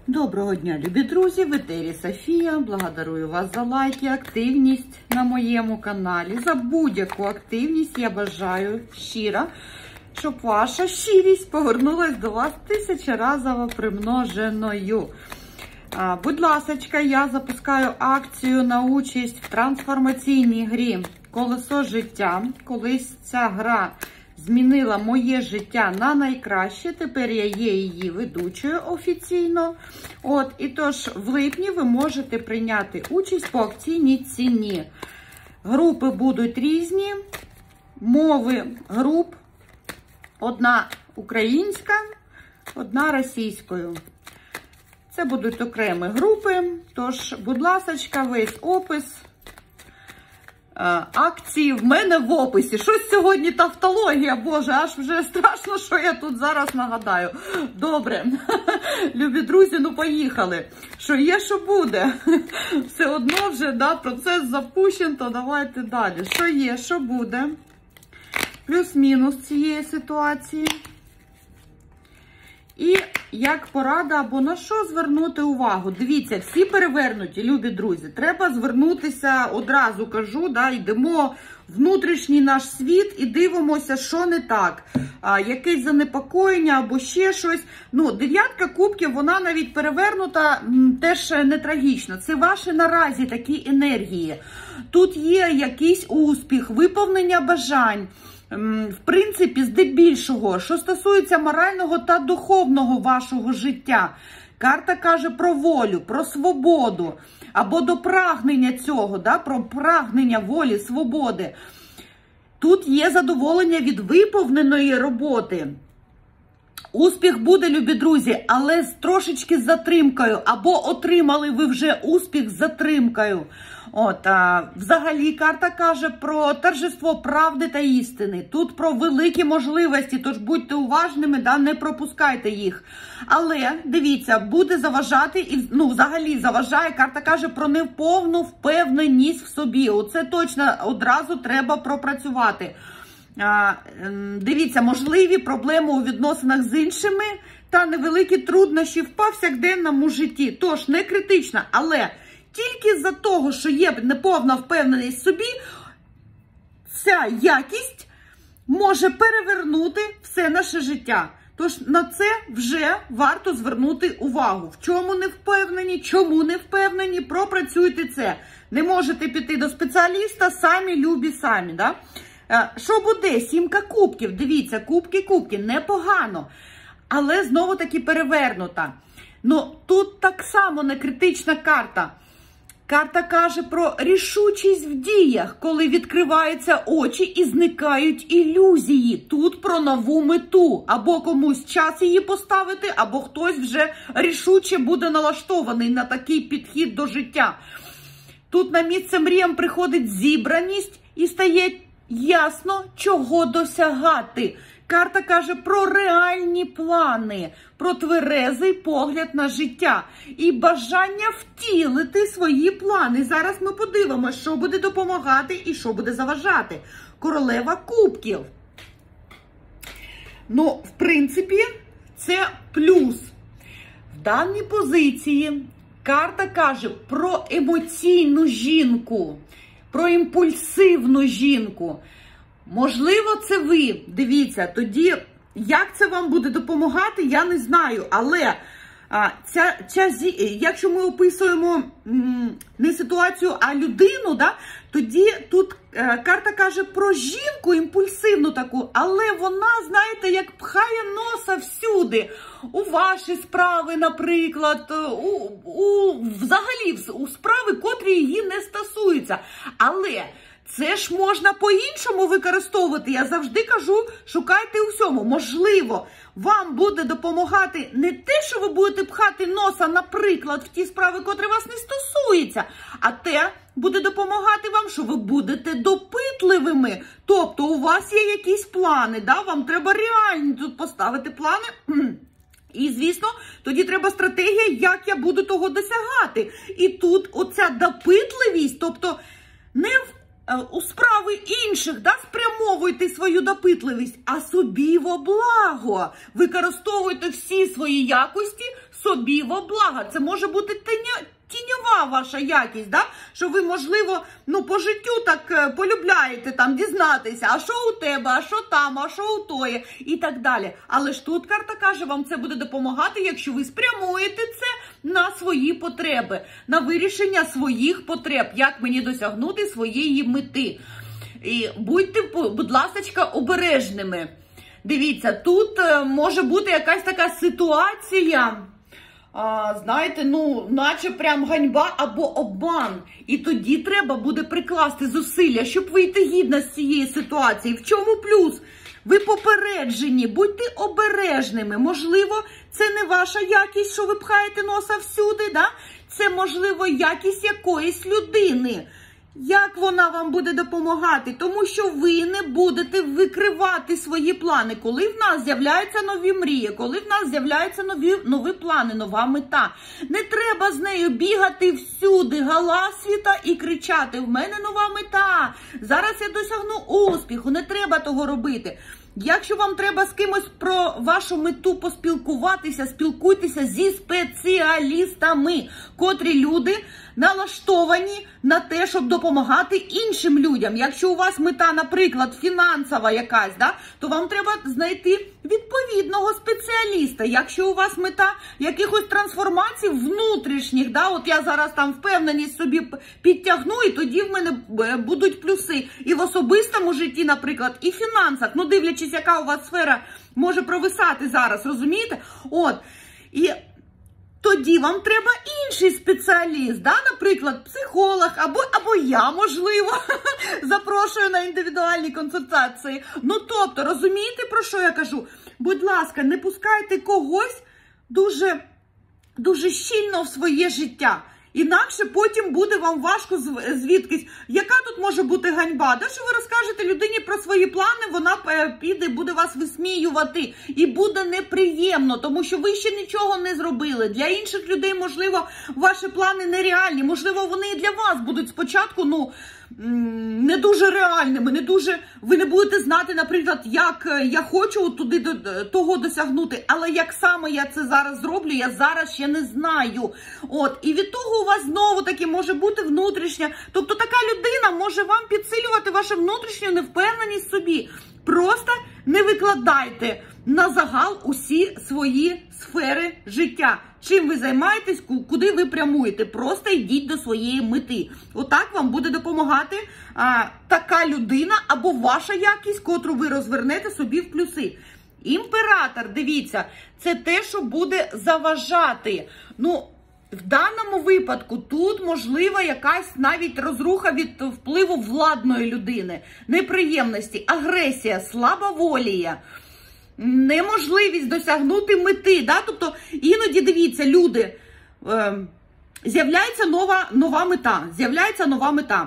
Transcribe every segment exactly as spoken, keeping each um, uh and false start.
Доброго дня, любі друзі! В етері Софія. Благодарую вас за лайки, активність на моєму каналі. За будь-яку активність я бажаю щиро, щоб ваша щирість повернулась до вас тисячеразово примноженою. А, будь ласочка, я запускаю акцію на участь в трансформаційній грі «Колесо життя». Колись ця гра змінила моє життя на найкраще, тепер я є її ведучою офіційно. От, і тож в липні ви можете прийняти участь по акційній ціні. Групи будуть різні, мови груп, одна українська, одна російською. Це будуть окремі групи, тож, будь ласочка, весь опис акції в мене в описі. Щось сьогодні тавтологія, боже, аж вже страшно, що я тут зараз нагадаю. Добре, любі друзі, ну поїхали. Що є, що буде. Все одно вже, да, процес запущен, то давайте далі. Що є, що буде. Плюс-мінус цієї ситуації. І як порада, або на що звернути увагу. Дивіться, всі перевернуті, любі друзі. Треба звернутися, одразу кажу, да, йдемо в внутрішній наш світ і дивимося, що не так. А, якесь занепокоєння або ще щось. Ну, дев'ятка кубків, вона навіть перевернута, теж не трагічно. Це ваші наразі такі енергії. Тут є якийсь успіх, виповнення бажань. В принципі, здебільшого, що стосується морального та духовного вашого життя, карта каже про волю, про свободу, або до прагнення цього, да, про прагнення волі, свободи. Тут є задоволення від виповненої роботи. Успіх буде, любі друзі, але з трошечки з затримкою, або отримали ви вже успіх з затримкою. От, а, взагалі карта каже про торжество правди та істини. Тут про великі можливості, тож будьте уважними, да, не пропускайте їх. Але, дивіться, буде заважати, і, ну, взагалі заважає, карта каже про неповну впевненість в собі. Оце точно одразу треба пропрацювати. А, дивіться, можливі проблеми у відносинах з іншими та невеликі труднощі в повсякденному житті. Тож, не критично, але тільки з-за того, що є неповна впевненість в собі, ця якість може перевернути все наше життя. Тож на це вже варто звернути увагу. В чому не впевнені, чому не впевнені, пропрацюйте це. Не можете піти до спеціаліста, самі любі самі. Да? Що буде? Сімка кубків. Дивіться, кубки-кубки, непогано. Але знову-таки перевернута. Ну, тут так само не критична карта. Карта каже про рішучість в діях, коли відкриваються очі і зникають ілюзії. Тут про нову мету. Або комусь час її поставити, або хтось вже рішуче буде налаштований на такий підхід до життя. Тут на місце мріям приходить зібраність і стає ясно, чого досягати. Карта каже про реальні плани, про тверезий погляд на життя і бажання втілити свої плани. Зараз ми подивимося, що буде допомагати і що буде заважати. Королева кубків. Ну, в принципі, це плюс. В даній позиції карта каже про емоційну жінку, про імпульсивну жінку. Можливо, це ви. Дивіться, тоді, як це вам буде допомагати, я не знаю. Але а, ця, ця, якщо ми описуємо м, не ситуацію, а людину, да, тоді тут е, карта каже про жінку імпульсивну таку, але вона, знаєте, як пхає носа всюди. У ваші справи, наприклад, у, у, взагалі у справи, котрі її не стосуються. Але це ж можна по-іншому використовувати. Я завжди кажу, шукайте у всьому. Можливо, вам буде допомагати не те, що ви будете пхати носа, наприклад, в ті справи, котрі вас не стосуються, а те буде допомагати вам, що ви будете допитливими. Тобто у вас є якісь плани, да? Вам треба реально тут поставити плани. І, звісно, тоді треба стратегія, як я буду того досягати. І тут оця допитливість, тобто не в у справи інших, да, спрямовуйте свою допитливість, а собі во благо. Використовуйте всі свої якості собі во благо. Це може бути теня... тіньова ваша якість, да? Що ви, можливо, ну, по життю так полюбляєте там дізнатися, а що у тебе, а що там, а що у тої, і так далі. Але ж тут карта каже, вам це буде допомагати, якщо ви спрямуєте це на свої потреби, на вирішення своїх потреб, як мені досягнути своєї мети. І будьте, будь ласка, обережними. Дивіться, тут може бути якась така ситуація, а, знаєте, ну, наче прям ганьба або обман. І тоді треба буде прикласти зусилля, щоб вийти гідно з цієї ситуації. В чому плюс? Ви попереджені, будьте обережними. Можливо, це не ваша якість, що ви пхаєте носа всюди, да? Це, можливо, якість якоїсь людини. Як вона вам буде допомагати? Тому що ви не будете викривати свої плани. Коли в нас з'являються нові мрії, коли в нас з'являються нові, нові плани, нова мета. Не треба з нею бігати всюди, галасвіта і кричати: в мене нова мета, зараз я досягну успіху. Не треба того робити. Якщо вам треба з кимось про вашу мету поспілкуватися, спілкуйтеся зі спеціалістами, котрі люди налаштовані на те, щоб допомагати іншим людям. Якщо у вас мета, наприклад, фінансова якась, да, то вам треба знайти відповідного спеціаліста. Якщо у вас мета якихось трансформацій внутрішніх, да, от я зараз там впевненість собі підтягну, і тоді в мене будуть плюси. І в особистому житті, наприклад, і в фінансах, ну дивлячись, яка у вас сфера може провисати зараз, розумієте? От, і тоді вам треба інший спеціаліст, да? Наприклад, психолог, або, або я, можливо, запрошую на індивідуальні консультації. Ну, тобто, розумієте, про що я кажу? Будь ласка, не пускайте когось дуже, дуже щільно в своє життя. Інакше потім буде вам важко звідкись. Яка тут може бути ганьба? Те, що ви розкажете людині про свої плани, вона піде, буде вас висміювати. І буде неприємно, тому що ви ще нічого не зробили. Для інших людей, можливо, ваші плани нереальні. Можливо, вони і для вас будуть спочатку, ну, не дуже реальними, не дуже, ви не будете знати, наприклад, як я хочу туди до того досягнути, але як саме я це зараз зроблю, я зараз ще не знаю. От, і від того у вас знову таки може бути внутрішня, тобто така людина може вам підсилювати вашу внутрішню невпевненість в собі. Просто не викладайте на загал усі свої сфери життя. Чим ви займаєтесь, куди ви прямуєте. Просто йдіть до своєї мети. Отак вам буде допомагати а, така людина або ваша якість, котру ви розвернете собі в плюси. Імператор, дивіться, це те, що буде заважати. Ну, в даному випадку тут можлива якась навіть розруха від впливу владної людини, неприємності, агресія, слабоволія, неможливість досягнути мети. Да? Тобто іноді, дивіться, люди, е, з'являється нова, нова мета, з'являється нова мета.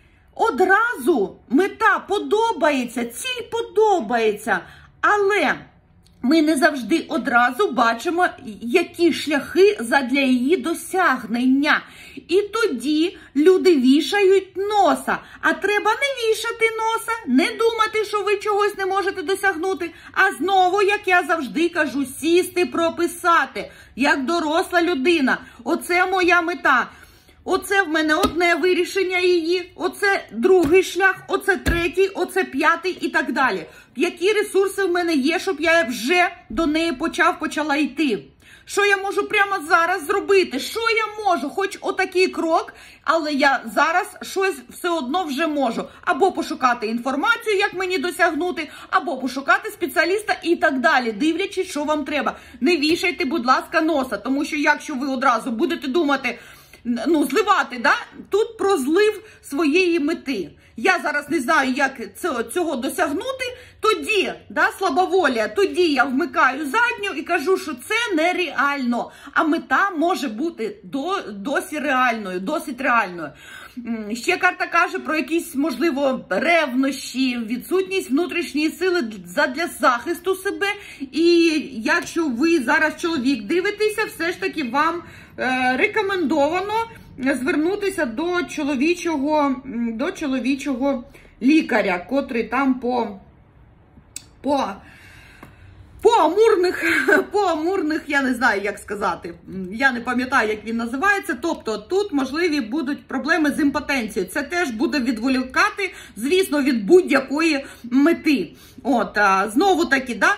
Одразу мета подобається, ціль подобається, але ми не завжди одразу бачимо, які шляхи задля її досягнення. І тоді люди вішають носа. А треба не вішати носа, не думати, що ви чогось не можете досягнути. А знову, як я завжди кажу, сісти, прописати, як доросла людина. Оце моя мета. Оце в мене одне вирішення її, оце другий шлях, оце третій, оце п'ятий і так далі. Які ресурси в мене є, щоб я вже до неї почав, почала йти? Що я можу прямо зараз зробити? Що я можу? Хоч отакий крок, але я зараз щось все одно вже можу. Або пошукати інформацію, як мені досягнути, або пошукати спеціаліста і так далі, дивлячись, що вам треба. Не вішайте, будь ласка, носа, тому що якщо ви одразу будете думати, ну, зливати, да? Тут про злив своєї мети. Я зараз не знаю, як цього досягнути, тоді, да, слабоволія, тоді я вмикаю задню і кажу, що це нереально, а мета може бути до, досі реальною, досить реальною. Ще карта каже про якісь, можливо, ревнощі, відсутність внутрішньої сили для захисту себе. І якщо ви зараз чоловік дивитеся, все ж таки вам е, рекомендовано звернутися до чоловічого, до чоловічого лікаря, котрий там по, по По амурних, по амурних, я не знаю, як сказати, я не пам'ятаю, як він називається, тобто тут можливі будуть проблеми з імпотенцією. Це теж буде відволікати, звісно, від будь-якої мети. От, а, знову таки, да,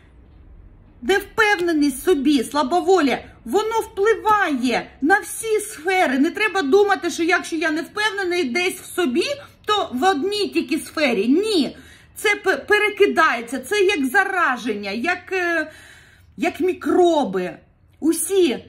невпевненість собі, слабоволі, воно впливає на всі сфери. Не треба думати, що якщо я не впевнений десь в собі, то в одній тільки сфері. Ні. Це перекидається, це як зараження, як, як мікроби. Усі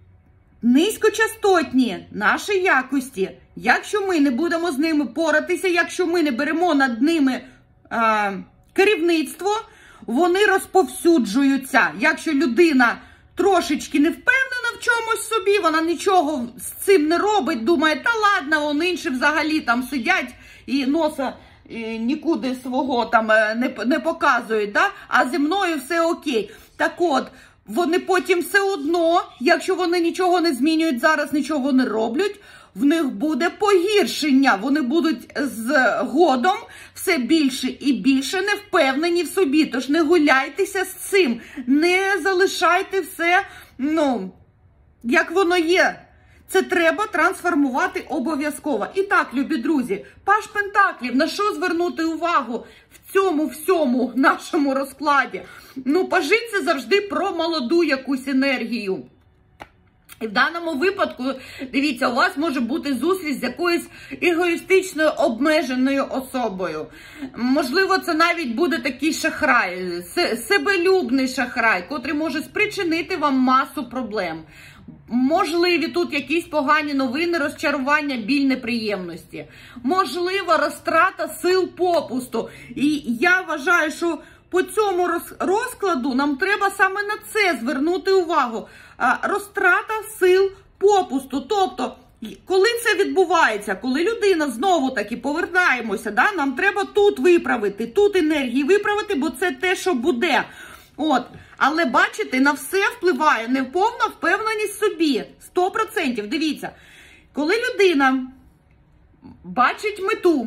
низькочастотні наші якості, якщо ми не будемо з ними поратися, якщо ми не беремо над ними а, керівництво, вони розповсюджуються. Якщо людина трошечки не впевнена в чомусь собі, вона нічого з цим не робить, думає, та ладно, вони інші взагалі там сидять і носа і нікуди свого там не, не показують, да? А зі мною все окей. Так от, вони потім все одно, якщо вони нічого не змінюють, зараз нічого не роблять, в них буде погіршення. Вони будуть згодом все більше і більше не впевнені в собі. Тож не гуляйтеся з цим, не залишайте все, ну, як воно є. Це треба трансформувати обов'язково. І так, любі друзі, Паж Пентаклів, на що звернути увагу в цьому всьому нашому розкладі? Ну, пажі – це завжди про молоду якусь енергію. І в даному випадку, дивіться, у вас може бути зустріч з якоюсь егоїстичною, обмеженою особою. Можливо, це навіть буде такий шахрай, себелюбний шахрай, котрий може спричинити вам масу проблем. Можливі тут якісь погані новини, розчарування, біль, неприємності. Можливо, розтрата сил попусту. І я вважаю, що по цьому розкладу нам треба саме на це звернути увагу. Розтрата сил попусту. Тобто, коли це відбувається, коли людина, знову-таки, повертаємося, да, нам треба тут виправити, тут енергії виправити, бо це те, що буде. От. Але, бачите, на все впливає неповна впевненість в собі. сто відсотків. Дивіться, коли людина бачить мету,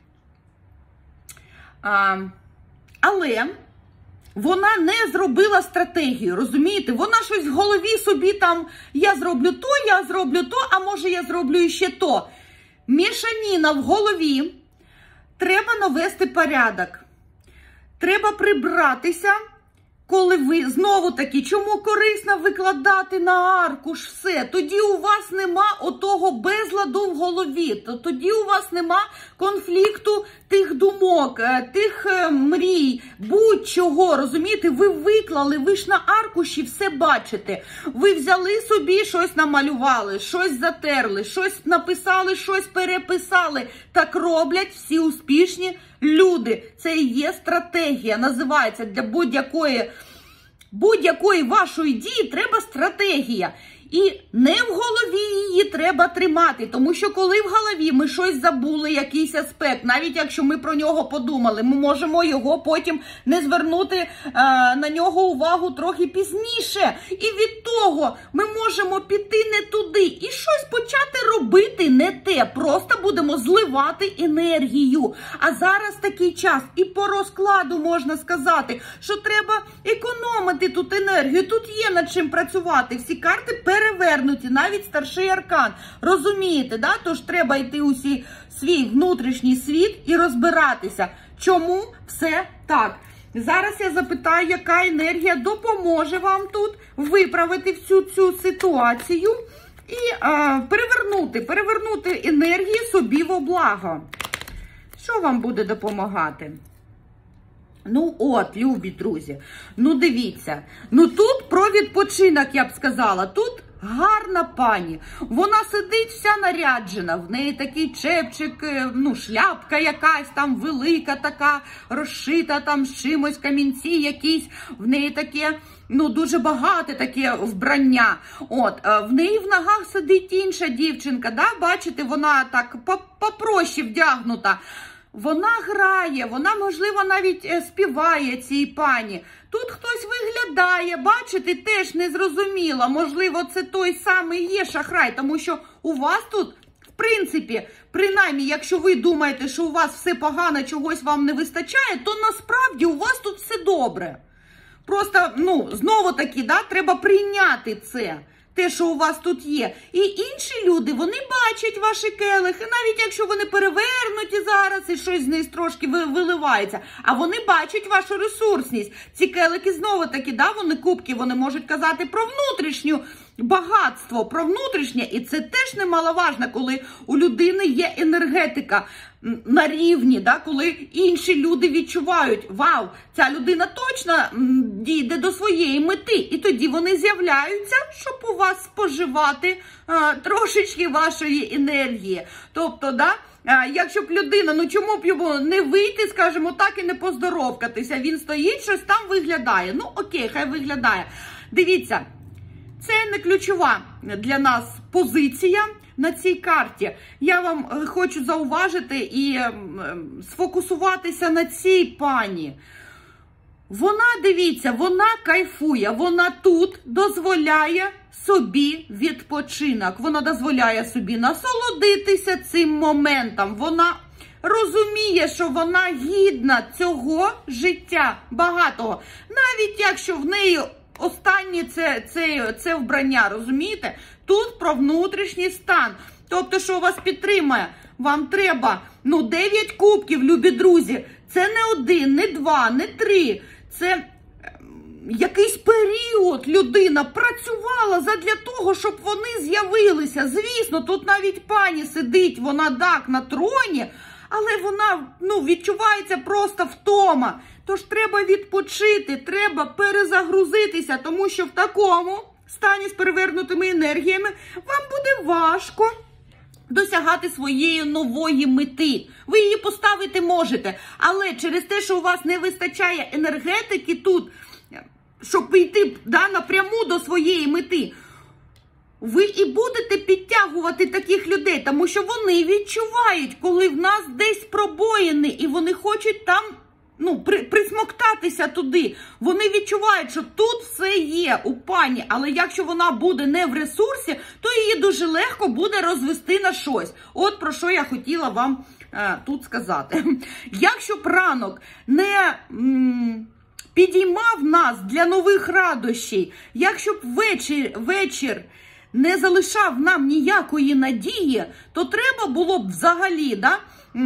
а, але вона не зробила стратегію, розумієте? Вона щось в голові собі там, я зроблю то, я зроблю то, а може я зроблю іще то. Мішаніна в голові, треба навести порядок. Треба прибратися. Коли ви, знову-таки, чому корисно викладати на аркуш все? Тоді у вас нема отого безладу в голові, тоді у вас нема конфлікту тих думок, тих мрій, будь-чого, розумієте? Ви виклали, ви ж на аркуші все бачите. Ви взяли собі, щось намалювали, щось затерли, щось написали, щось переписали. Так роблять всі успішні люди. Це і є стратегія, називається для будь-якої будь-якої вашої дії треба стратегія. І не в голові її треба тримати, тому що коли в голові ми щось забули, якийсь аспект, навіть якщо ми про нього подумали, ми можемо його потім не звернути е, на нього увагу трохи пізніше. І від того ми можемо піти не туди і щось почати робити не те, просто будемо зливати енергію. А зараз такий час, і по розкладу можна сказати, що треба економити тут енергію, тут є над чим працювати, всі карти перевернуті, навіть старший аркан. Розумієте, да? Тож треба йти у свій внутрішній світ і розбиратися, чому все так. Зараз я запитаю, яка енергія допоможе вам тут виправити всю цю ситуацію і а, перевернути, перевернути енергії собі во благо. Що вам буде допомагати? Ну от, любі друзі, ну дивіться, ну тут про відпочинок, я б сказала, тут гарна пані, вона сидить вся наряджена, в неї такий чепчик, ну шляпка якась там велика така, розшита там з чимось, камінці якісь, в неї таке, ну дуже багате таке вбрання, от, в неї в ногах сидить інша дівчинка, да, бачите, вона так попроще вдягнута. Вона грає, вона, можливо, навіть співає цій пані. Тут хтось виглядає, бачите, теж незрозуміло. Можливо, це той самий є шахрай, тому що у вас тут, в принципі, принаймні, якщо ви думаєте, що у вас все погано, чогось вам не вистачає, то насправді у вас тут все добре. просто, ну, знову таки, да, треба прийняти це. Те, що у вас тут є. І інші люди, вони бачать ваші келихи, навіть якщо вони перевернуті зараз і щось з них трошки виливається, а вони бачать вашу ресурсність. Ці келихи знову таки, да, вони кубки, вони можуть казати про внутрішню багатство, про внутрішнє, і це теж немаловажно, коли у людини є енергетика на рівні, да, коли інші люди відчувають, вау, ця людина точно дійде до своєї мети, і тоді вони з'являються, щоб у вас споживати а, трошечки вашої енергії. Тобто, да, а, якщо б людина, ну чому б йому не вийти, скажімо так, і не поздоровкатися, він стоїть, щось там виглядає, ну окей, хай виглядає. Дивіться, це не ключова для нас позиція на цій карті. Я вам хочу зауважити і сфокусуватися на цій пані. Вона, дивіться, вона кайфує, вона тут дозволяє собі відпочинок. Вона дозволяє собі насолодитися цим моментом. Вона розуміє, що вона гідна цього життя багатого. Навіть якщо в неї останнє це, це, це вбрання, розумієте? Тут про внутрішній стан. Тобто, що вас підтримує? Вам треба, ну, дев'ять кубків, любі друзі. Це не один, не два, не три. Це якийсь період людина працювала задля того, щоб вони з'явилися. Звісно, тут навіть пані сидить, вона так на троні, але вона, ну, відчувається просто втома. Тож треба відпочити, треба перезагрузитися, тому що в такому стані з перевернутими енергіями вам буде важко досягати своєї нової мети. Ви її поставити можете, але через те, що у вас не вистачає енергетики тут, щоб йти, да, напряму до своєї мети, ви і будете підтягувати таких людей, тому що вони відчувають, коли в нас десь пробоїни, і вони хочуть там, ну, при, присмоктатися туди. Вони відчувають, що тут все є у пані, але якщо вона буде не в ресурсі, то її дуже легко буде розвести на щось. От про що я хотіла вам е, тут сказати. Якщо б ранок не м, підіймав нас для нових радощів, якщо б вечір, вечір не залишав нам ніякої надії, то треба було б взагалі, да,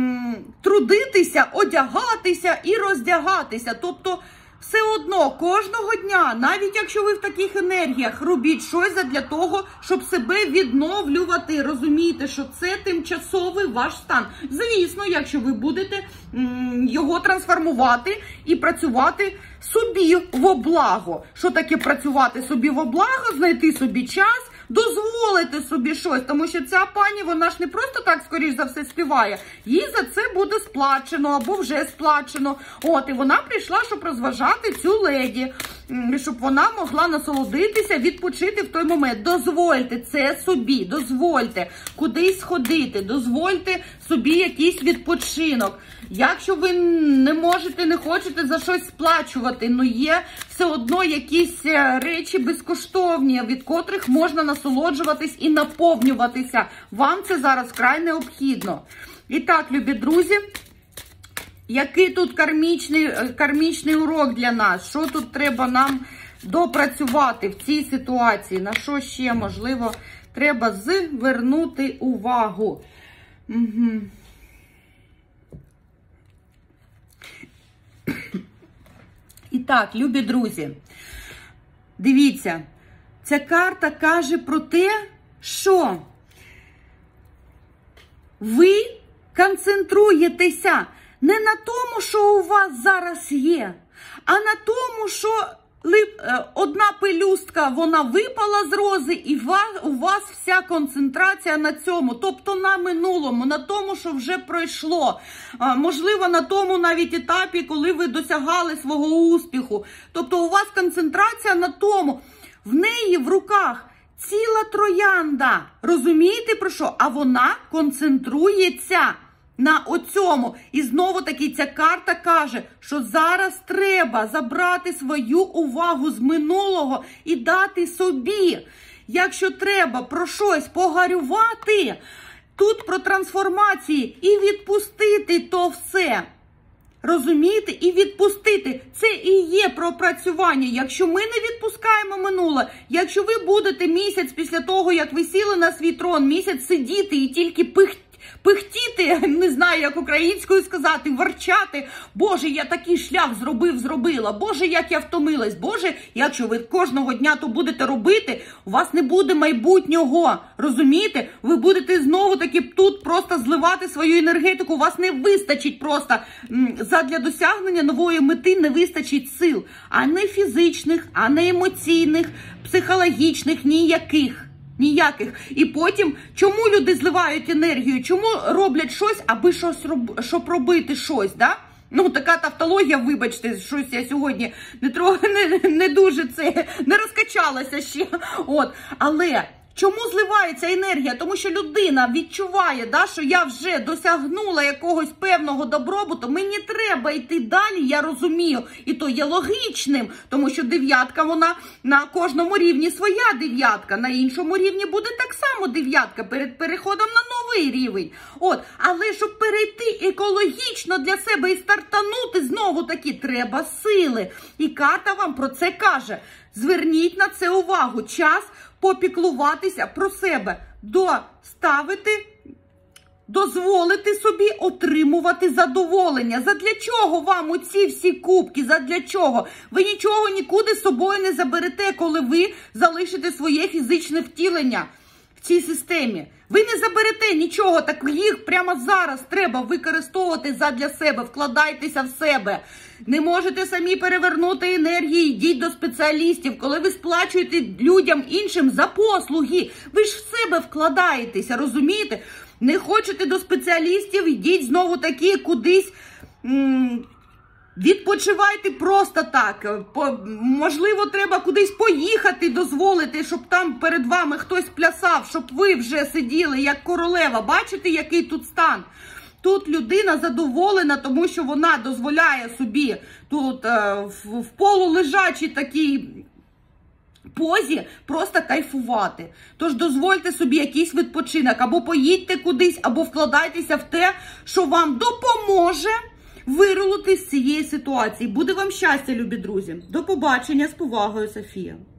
трудитися, одягатися і роздягатися. Тобто, все одно, кожного дня, навіть якщо ви в таких енергіях, робіть щось для того, щоб себе відновлювати. Розумієте, що це тимчасовий ваш стан. Звісно, якщо ви будете м, його трансформувати і працювати собі во благо. Що таке працювати собі во благо? Знайти собі час, дозволити собі щось, тому що ця пані, вона ж не просто так, скоріш за все, співає. Їй за це буде сплачено або вже сплачено. От, і вона прийшла, щоб розважати цю леді, щоб вона могла насолодитися, відпочити в той момент. Дозвольте це собі, дозвольте кудись ходити, дозвольте собі якийсь відпочинок. Якщо ви не можете, не хочете за щось сплачувати, ну є все одно якісь речі безкоштовні, від котрих можна насолоджуватись і наповнюватися. Вам це зараз вкрай необхідно. І так, любі друзі, який тут кармічний, кармічний урок для нас? Що тут треба нам допрацювати в цій ситуації? На що ще, можливо, треба звернути увагу? Угу. І так, любі друзі, дивіться, ця карта каже про те, що ви концентруєтеся не на тому, що у вас зараз є, а на тому, що одна пелюстка, вона випала з рози, і у вас вся концентрація на цьому, тобто на минулому, на тому, що вже пройшло. Можливо, на тому навіть етапі, коли ви досягали свого успіху. Тобто у вас концентрація на тому. В неї в руках ціла троянда. Розумієте про що? А вона концентрується на оцьому. І знову таки ця карта каже, що зараз треба забрати свою увагу з минулого і дати собі. Якщо треба про щось погарювати, тут про трансформації і відпустити то все. Розумієте? І відпустити. Це і є пропрацювання. Якщо ми не відпускаємо минуле, якщо ви будете місяць після того, як ви сіли на свій трон, місяць сидіти і тільки пихтіти, пихтіти, не знаю, як українською сказати, ворчати, Боже, я такий шлях зробив, зробила, Боже, як я втомилась, Боже, якщо ви кожного дня то будете робити, у вас не буде майбутнього, розумієте? Ви будете знову таки тут просто зливати свою енергетику, у вас не вистачить просто, задля досягнення нової мети не вистачить сил, а не фізичних, а не емоційних, психологічних, ніяких. Ніяких. І потім, чому люди зливають енергію? Чому роблять щось, аби щось роб... щоб робити щось, да? Ну, така тавтологія, вибачте, щось я сьогодні не, трохи, не, не дуже це, не розкачалася ще. От. Але чому зливається енергія? Тому що людина відчуває, да, що я вже досягнула якогось певного добробуту, мені треба йти далі, я розумію. І то є логічним, тому що дев'ятка, вона на кожному рівні своя дев'ятка, на іншому рівні буде так само дев'ятка перед переходом на новий рівень. От, але щоб перейти екологічно для себе і стартанути, знову таки, треба сили. І карта вам про це каже. Зверніть на це увагу. Час попіклуватися про себе, доставити, дозволити собі отримувати задоволення. Задля чого вам оці всі кубки? Задля чого? Ви нічого нікуди з собою не заберете, коли ви залишите своє фізичне втілення в цій системі. Ви не заберете нічого, так їх прямо зараз треба використовувати задля себе, вкладайтеся в себе. Не можете самі перевернути енергії, йдіть до спеціалістів. Коли ви сплачуєте людям іншим за послуги, ви ж в себе вкладаєтеся, розумієте? Не хочете до спеціалістів, йдіть знову таки кудись, м відпочивайте просто так. По, можливо, треба кудись поїхати, дозволити, щоб там перед вами хтось плясав, щоб ви вже сиділи як королева. Бачите, який тут стан? Тут людина задоволена, тому що вона дозволяє собі тут е, в, в полулежачій такій позі просто кайфувати. Тож дозвольте собі якийсь відпочинок, або поїдьте кудись, або вкладайтеся в те, що вам допоможе вирулити з цієї ситуації. Буде вам щастя, любі друзі. До побачення, з повагою, Софія.